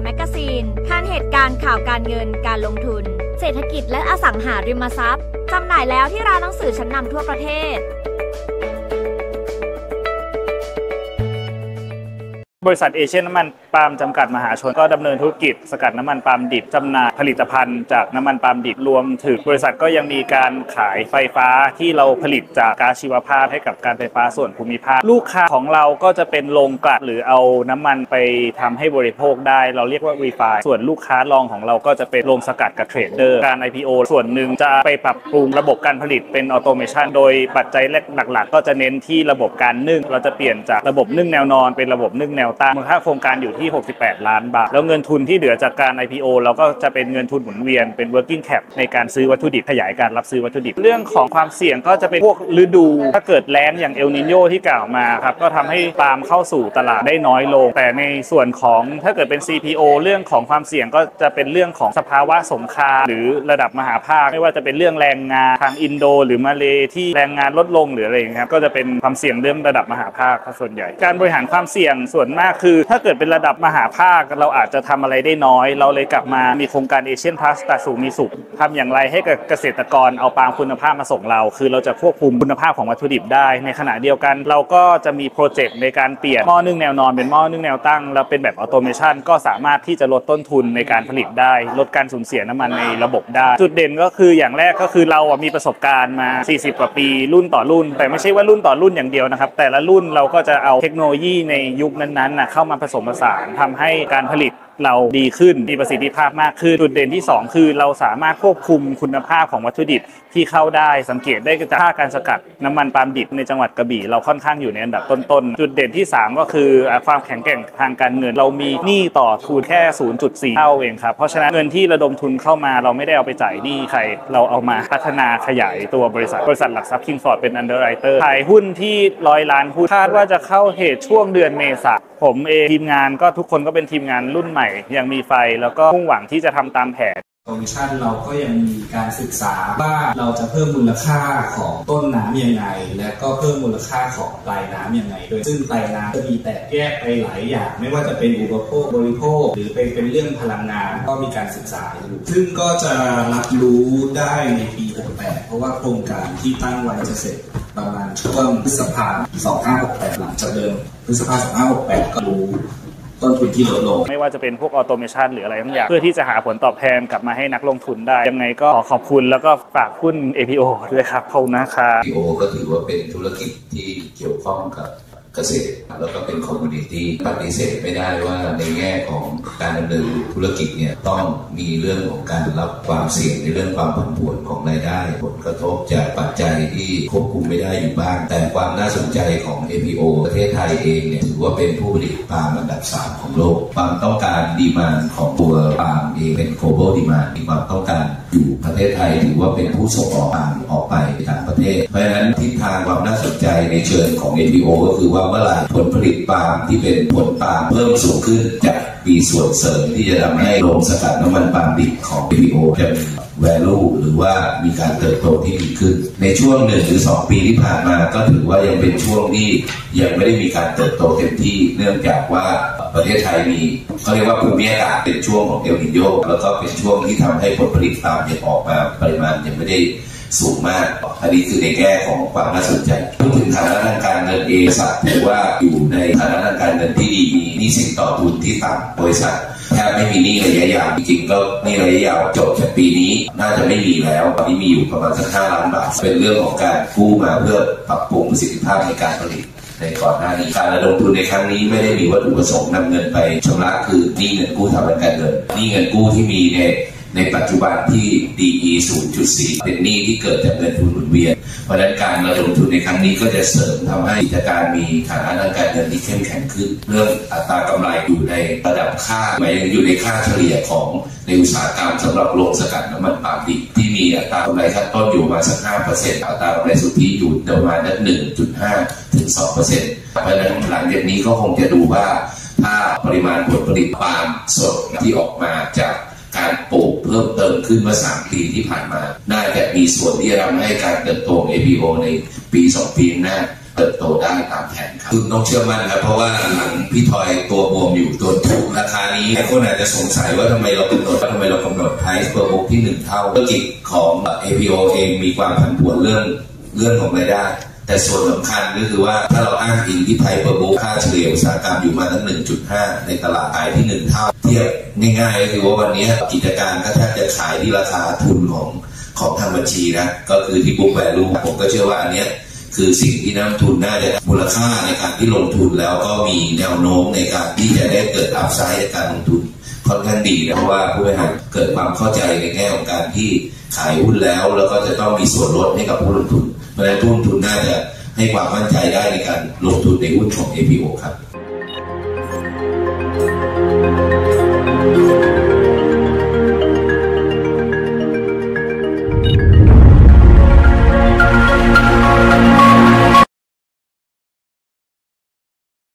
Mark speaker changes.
Speaker 1: แมกกาซีนผ่านเหตุการณ์ข่าวการเงินการลงทุนเศรษฐกิจและอสังหาริมทรัพย์จำหน่ายแล้วที่ร้านหนังสือชั้นนำทั่วประเทศ
Speaker 2: บริษัทเอเชียน้ำมันปาล์มจำกัดมหาชนก็ดำเนินธุรกิจสกัดน้ำมันปาล์มดิบจำหน่ายผลิตภัณฑ์จากน้ำมันปาล์มดิบรวมถึงบริษัทก็ยังมีการขายไฟฟ้าที่เราผลิตจากก๊าซชีวภาพให้กับการไฟฟ้าส่วนภูมิภาคลูกค้าของเราก็จะเป็นโรงกลั่นหรือเอาน้ำมันไปทำให้บริโภคได้เราเรียกว่ารีไฟน์ส่วนลูกค้ารองของเราก็จะเป็นโรงสกัดกับเทรดเดอร์การ IPO ส่วนหนึ่งจะไปปรับปรุงระบบการผลิตเป็นออโตเมชันโดยปัจจัยหลักๆก็จะเน้นที่ระบบการนึ่งเราจะเปลี่ยนจากระบบนึ่งแนวนอนเป็นระบบนึ่งแนวตั้งมูลค่าโครงการอยู่ที่68ล้านบาทแล้วเงินทุนที่เหลือจากการ IPO เราก็จะเป็นเงินทุนหมุนเวียนเป็น working cap ในการซื้อวัตถุดิบขยายการรับซื้อวัตถุดิบเรื่องของความเสี่ยงก็จะเป็นพวกฤดูถ้าเกิดแล้งอย่างเอลนิโญที่กล่าวมาครับก็ทำให้ปาล์มเข้าสู่ตลาดได้น้อยลงแต่ในส่วนของถ้าเกิดเป็น CPO เรื่องของความเสี่ยงก็จะเป็นเรื่องของสภาวะสงครามหรือระดับมหาภาคไม่ว่าจะเป็นเรื่องแรงงานทางอินโดหรือมาเลที่แรงงานลดลงหรืออะไรอย่างเงี้ยครับก็จะเป็นความเสี่ยงเรื่องระดับมหาภาคส่วนใหญ่การบริหารความเสี่ยงส่วนมากคือถ้าเกิดเป็นระดับมหาภาคเราอาจจะทำอะไรได้น้อยเราเลยกลับมามีโครงการเอเชียนพาสต้าสูงมีสุขทำอย่างไรให้กับเกษตรกรเอาปาล์มคุณภาพมาส่งเราคือเราจะควบคุมคุณภาพของวัตถุดิบได้ในขณะเดียวกันเราก็จะมีโปรเจกต์ในการเปลี่ยนหม้อนึ่งแนวนอนเป็นหม้อนึ่งแนวตั้งแล้วเป็นแบบออโตเมชันก็สามารถที่จะลดต้นทุนในการผลิตได้ลดการสูญเสียน้ำมันในระบบได้จุดเด่นก็คืออย่างแรกก็คือเรามีประสบการณ์มา40กว่าปีรุ่นต่อรุ่นแต่ไม่ใช่ว่ารุ่นต่อรุ่นอย่างเดียวนะครับแต่ละรุ่นเราก็จะเอาเทคโนโลยีในยุคนั้นๆเข้ามาผสมผสานทำให้การผลิตเราดีขึ้นมีประสิทธิภาพมากขึ้นจุดเด่นที่2คือเราสามารถควบคุมคุณภาพของวัตถุดิบที่เข้าได้สังเกตได้จากการสกัดน้ำมันปาล์มดิบในจังหวัดกระบี่เราค่อนข้างอยู่ในอันดับต้นๆจุดเด่นที่3ก็คือความแข็งแกร่งทางการเงินเรามีหนี้ต่อทุนแค่ 0.4 เท่าเองครับเพราะฉะนั้นเงินที่ระดมทุนเข้ามาเราไม่ได้เอาไปจ่ายหนี้ใครเราเอามาพัฒนาขยายตัวบริษัทหลักทรัพย์คิงฟอร์ดเป็นอันเดอร์ไรเตอร์ขายหุ้นที่100 ล้านหุ้นคาดว่าจะเข้าเหตุช่วงเดือนเมษายนผมเองทีมงานก็ทุกคนก็เป็นทีมงานรุ่นใหม่ยังมีไฟแล้วก็มุ่งหวังที่จะทำตามแผน
Speaker 3: คอมมิชชั่นเราก็ยังมีการศึกษาว่าเราจะเพิ่มมูลค่าของต้นน้ำยังไงและก็เพิ่มมูลค่าของปลายน้ำยังไงโดยซึ่งปลายน้ำจะมีแตกแยกไปหลายอย่างไม่ว่าจะเป็นอุปโภคบริโภคหรือเป็นเรื่องพลังงานก็มีการศึกษาอยู่ซึ่งก็จะรับรู้ได้ในปี68เพราะว่าโครงการที่ตั้งไว้จะเสร็จประมาณช่วงพฤษภาคม2568หลังจากเดิมพฤษภาคม2568ก็รู้ต้นทุนที่ลดลง
Speaker 2: ไม่ว่าจะเป็นพวกออโตเมชันหรืออะไรทั้งอย่างเพื่อที่จะหาผลตอบแทนกลับมาให้นักลงทุนได้ยังไงก็ขอบคุณแล้วก็ฝากหุ้น APO ด้วยครับขอบคุณนะครับ
Speaker 4: APO ก็ถือว่าเป็นธุรกิจที่เกี่ยวข้องกับเกษตรแล้วก็เป็นคอมมูนิตี้ปฏิเสธไม่ได้ว่าในแง่ของการดำเนินธุรกิจเนี่ยต้องมีเรื่องของการรับความเสี่ยงในเรื่องความผันผวนของรายได้ผลกระทบจากปัจจัยที่ควบคุมไม่ได้อยู่บ้างแต่ความน่าสนใจของ APO ประเทศไทยเองเนี่ยถือว่าเป็นผู้ผลิตปาล์มอันดับ3ของโลกความต้องการดีมานด์ของตัวปาล์มเองเป็น global demand มีความต้องการอยู่ประเทศไทยถือว่าเป็นผู้ส่งออกปาล์มออกไปต่างประเทศเพราะฉะนั้นทิศทางความน่าสนใจในเชิงของ APO ก็คือว่าเมื่อไหร่ผลผลิตปาล์มที่เป็นผลปาล์มเพิ่มสูงขึ้นจะมีส่วนเสริมที่จะทำให้โรงสกัดน้ำมันปาล์มดิบของ APO จะมี value หรือว่ามีการเติบโตที่ดีขึ้นในช่วง1 หรือ 2 ปีที่ผ่านมาก็ถือว่ายังเป็นช่วงที่ยังไม่ได้มีการเติบโตเต็มที่เนื่องจากว่าประเทศไทยมีเขาเรียกว่าภูมิอากาศเป็นช่วงของเอลนิโญแล้วก็เป็นช่วงที่ทำให้ผลผลิตปาล์มยังออกมาปริมาณยังไม่ได้สูงมากอันนี้คือในแง่ของความน่าสนใจพูดถึงฐานะทางการเงินบริษัทถือว่าอยู่ในฐานะทางการเงินที่ดีมีหนี้สินต่อทุนที่ต่ำบริษัทแทบไม่มีหนี้ระยะยาวจริงๆก็หนี้ระยะยาวจบจากปีนี้น่าจะไม่มีแล้วตอนนี้มีอยู่ประมาณสัก5 ล้านบาทเป็นเรื่องของการกู้มาเพื่อปรับปรุงประสิทธิภาพในการผลิตในก่อนหน้านี้การระดมทุนในครั้งนี้ไม่ได้มีวัตถุประสงค์นำเงินไปชำระคือหนี้เงินกู้ทางการเงินหนี้เงินกู้ที่มีในปัจจุบันที่ DE 0.4 เป็นหนี้ที่เกิดจากเงินทุนหมุนเวียนเพราะฉะนั้นการระดมทุนในครั้งนี้ก็จะเสริมทำให้กิจการมีฐานะทางการเงินที่เข้มแข็งขึ้นเรื่องอัตรากำไรอยู่ในระดับค่าหมายถึงอยู่ในค่าเฉลี่ยของในอุตสาหกรรมสำหรับโรงสกัดน้ำมันปาล์มดิบที่มีอัตรากำไรขั้นต้นอยู่มาสัก 5% อัตรากำไรสุทธิอยู่ประมาณ 1.5 ถึง 2% เพราะฉะนั้นหลังจากนี้ก็คงจะดูว่าถ้าปริมาณผลผลิตปาล์มสดที่ออกมาจากการปลูกเพิ่มเติมขึ้นเมื่อ3 ปีที่ผ่านมาน่าจะมีส่วนที่ทำให้การเติบโตของ APO ในปี 2 ปีหน้าเติบโตได้ตามแผนครับคุณต้องเชื่อมั่นครับเพราะว่าหลังพี่ทอยตัวบวมอยู่ตัวถูกราคานี้คนอาจจะสงสัยว่าทำไมเรากำหนดprice per book ที่1 เท่าธุรกิจของ APO เองมีความผันผวนเรื่องของรายได้แต่ส่วนสำคัญก็คือว่าถ้าเราอ้างอิงที่ price per book ค่าเฉลี่ยอุตสาหกรรมอยู่มาตั้ง 1.5 ในตลาดขายที่1 เท่าเทียบง่ายๆก็คือว่าวันนี้กิจการก็แทบจะขายที่ราคาทุนของทางบัญชีนะก็คือที่ book value ผมก็เชื่อว่าอันนี้คือสิ่งที่นักลงทุนน่าจะมูลค่าในการที่ลงทุนแล้วก็มีแนวโน้มในการที่จะได้เกิดอัพไซด์ในการลงทุนค่อนข้างดีนะเพราะว่าผู้บริหารเกิดความเข้าใจในแง่ของการที่ขายหุ้นแล้วก็จะต้องมีส่วนลดให้กับผู้ลงทุนเพราะฉะนั้นผู้ลงทุนน่าจะให้ความมั่นใจได้ในการลงทุนในหุ้นของ APO ครับ